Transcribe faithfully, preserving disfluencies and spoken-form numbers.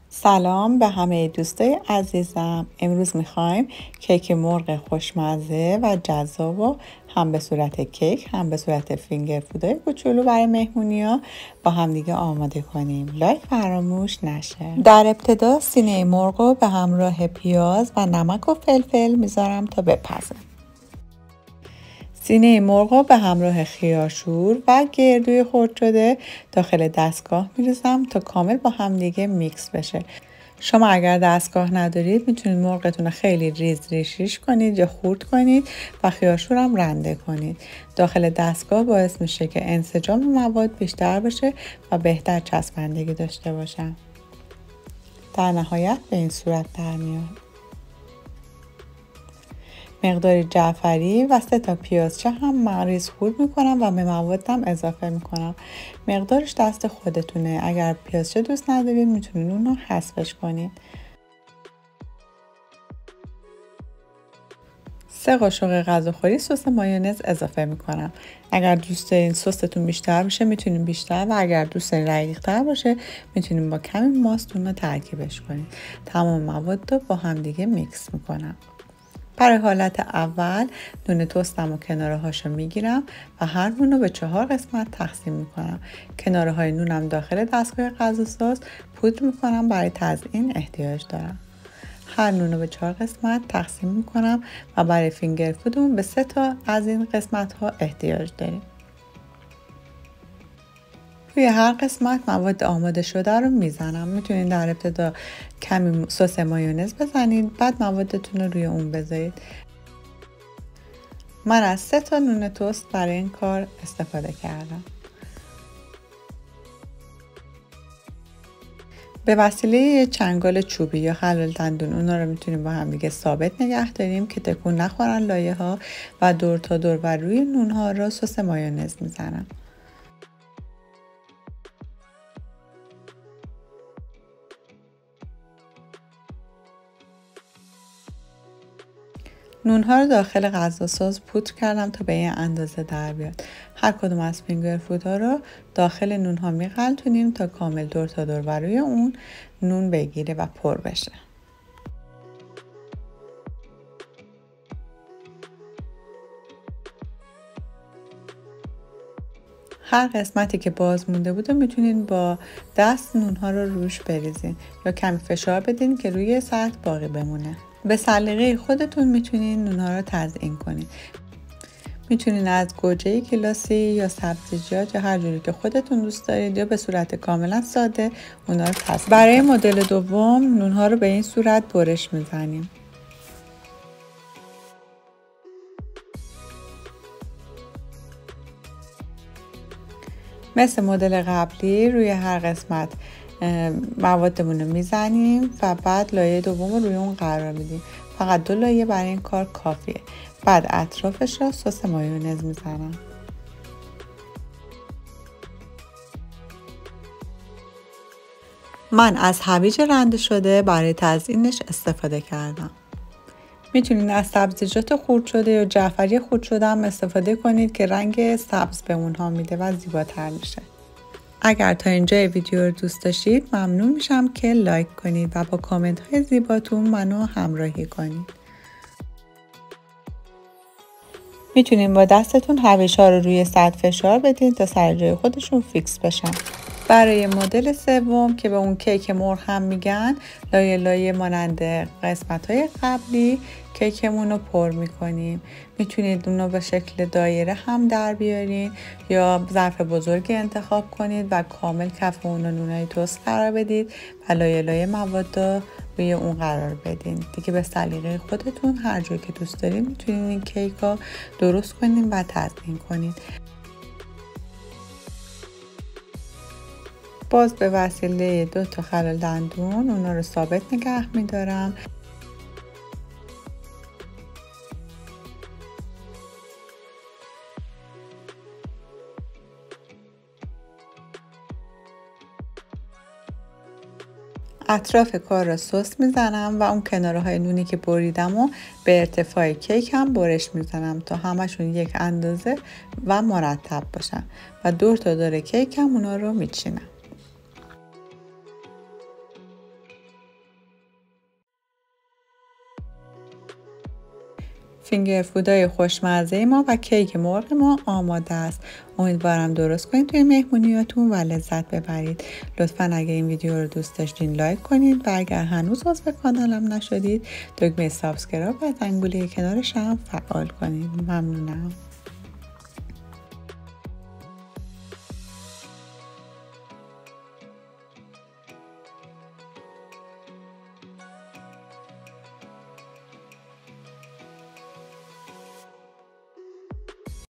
سلام به همه دوستای عزیزم. امروز میخوایم کیک مرغ خوشمزه و جذاب و هم به صورت کیک هم به صورت فینگر فودای کوچولو برای مهمونیا با هم دیگه آماده کنیم. لایک فراموش نشه. در ابتدا سینه مرغ رو به همراه پیاز و نمک و فلفل میذارم تا بپزه. سینه مرغ رو به همراه خیارشور و گردوی خرد شده داخل دستگاه میریزم تا کامل با هم دیگه میکس بشه. شما اگر دستگاه ندارید میتونید مرغتون رو خیلی ریز ریشیش کنید یا خورد کنید و خیارشور هم رنده کنید. داخل دستگاه باعث میشه که انسجام مواد بیشتر بشه و بهتر چسبندگی داشته باشن. در نهایت به این صورت در میاد. مقداری جعفری و سه تا پیازچه هم مریض خورد میکنم و به موادم اضافه میکنم. مقدارش دست خودتونه. اگر پیازچه دوست ندارید میتونید اون رو حذفش کنید. سه قاشق غذاخوری سس مایونز اضافه میکنم. اگر دوست دارین سستون بیشتر باشه میتونید بیشتر و اگر دوست دارین رقیق‌تر باشه میتونید با کمی ماست اون رو ترکیبش کنید. تمام مواد رو با هم دیگه میکس میکنم. برای حالت اول نون تستم و کناره هاشو میگیرم و هر نون رو به چهار قسمت تقسیم میکنم. کناره های نونم داخل دستگاه غذاساز پودر میکنم، برای تزیین احتیاج دارم. هر نون رو به چهار قسمت تقسیم میکنم و برای فینگر فودمون به سه تا از این قسمت ها احتیاج داریم. روی هر قسمت مواد آماده شده رو میزنم. میتونید در ابتدا کمی سس مایونز بزنید، بعد موادتون رو روی اون بذارید. من از سه تا نون تست برای این کار استفاده کردم. به وسیله یه چنگال چوبی یا خلال دندون اونا رو میتونیم با هم دیگه ثابت نگه داریم که تکون نخورن لایه ها و دور تا دور و روی نون ها رو سس مایونز میزنم. نونها رو داخل غذاساز پودر کردم تا به این اندازه در بیاد. هر کدوم از فینگر فودها رو داخل نونها میغلطونیم تا کامل دور تا دور و روی اون نون بگیره و پر بشه. هر قسمتی که باز مونده بود میتونید با دست نونها رو روش بریزین یا کمی فشار بدین که روی سطح باقی بمونه. به سلیقه خودتون میتونین نونها رو تزیین کنید. میتونین از گوجه کلاسی یا سبزیجات یا هر جوری که خودتون دوست دارید یا به صورت کاملا ساده اونا رو تزیین. برای مدل دوم نونها رو به این صورت برش میزنیم. مثل مدل قبلی روی هر قسمت موادمون رو میزنیم و بعد لایه دوم رو روی اون قرار میدیم. فقط دو لایه برای این کار کافیه. بعد اطرافش رو سس مایونز میزنم. من از هویج رنده شده برای تزیینش استفاده کردم. میتونید از سبزیجات خرد شده یا جعفری خرد شده هم استفاده کنید که رنگ سبز به اونها میده و زیباتر میشه. اگر تا اینجای ویدیو رو دوست داشتید ممنون میشم که لایک کنید و با کامنت های زیباتون منو همراهی کنید. میتونید با دستتون هویج ها رو روی سطح فشار بدین تا سر جای خودشون فیکس بشن. برای مدل سوم که به اون کیک مرغ هم میگن، لایه لایه مانند قسمت های قبلی کیکمون رو پر میکنیم. میتونید اون رو به شکل دایره هم در بیارین یا ظرف بزرگی انتخاب کنید و کامل کف اون رو نونای تست قرار بدید و لایه لایه مواد روی اون قرار بدین. دیگه به سلیقه خودتون هر جور که دوست دارین میتونید این کیک رو درست کنین و تزیین کنید. باز به وسیله دو تا خلال دندون اونا رو ثابت نگه میدارم. اطراف کار را سس میزنم و اون کناره های نونی که بریدم و به ارتفاع کیک هم برش میزنم تا همشون یک اندازه و مرتب باشن و دور تا دور کیک هم اونا رو میچینم. فینگر فودای خوشمزه ما و کیک مرغ ما آماده است. امیدوارم درست کنید توی مهمونیاتون و لذت ببرید. لطفاً اگه این ویدیو رو دوست داشتین لایک کنید و اگر هنوز عضو کانالم نشدید دکمه سابسکرایب و زنگوله کنارش هم فعال کنید. ممنونم.